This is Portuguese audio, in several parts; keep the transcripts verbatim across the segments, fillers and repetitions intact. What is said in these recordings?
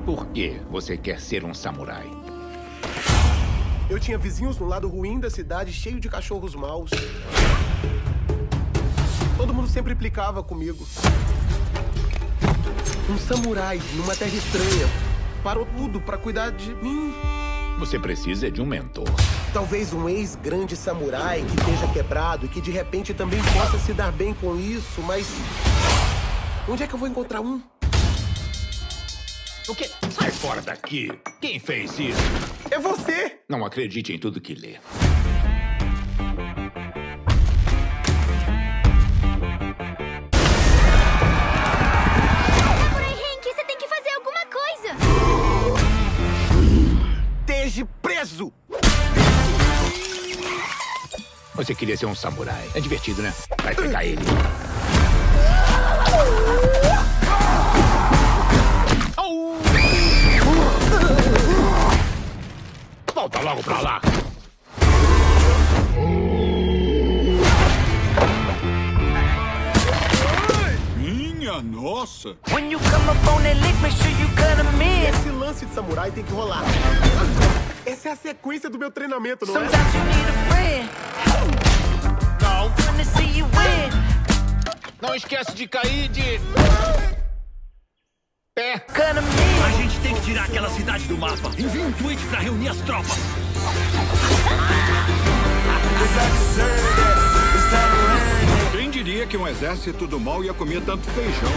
Por que você quer ser um samurai? Eu tinha vizinhos no lado ruim da cidade, cheio de cachorros maus. Todo mundo sempre implicava comigo. Um samurai numa terra estranha parou tudo pra cuidar de mim. Você precisa de um mentor. Talvez um ex-grande samurai que esteja quebrado e que de repente também possa se dar bem com isso, mas... onde é que eu vou encontrar um? O quê? Sai fora daqui! Quem fez isso? É você! Não acredite em tudo que lê. Samurai Hank, você tem que fazer alguma coisa! Esteja preso! Você queria ser um samurai. É divertido, né? Vai pegar ele. Volta logo pra lá! Minha nossa! When you come up on that lick, make sure you cut 'em in. Esse lance de samurai tem que rolar. Essa é a sequência do meu treinamento, não é? Sometimes you need a friend. Não! Wanna see you win. Não esquece de cair de... pé! Cut 'em in. A gente tem que tirar aquela cidade do mapa. Envie um tweet pra reunir as tropas. Quem diria que um exército do mal ia comer tanto feijão?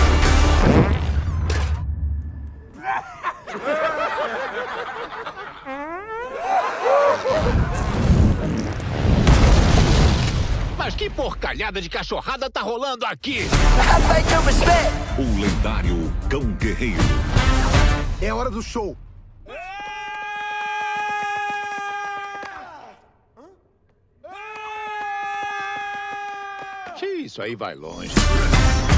Mas que porcalhada de cachorrada tá rolando aqui? I beg your respect. O lendário Cão Guerreiro. É hora do show. Xiii, isso aí vai longe.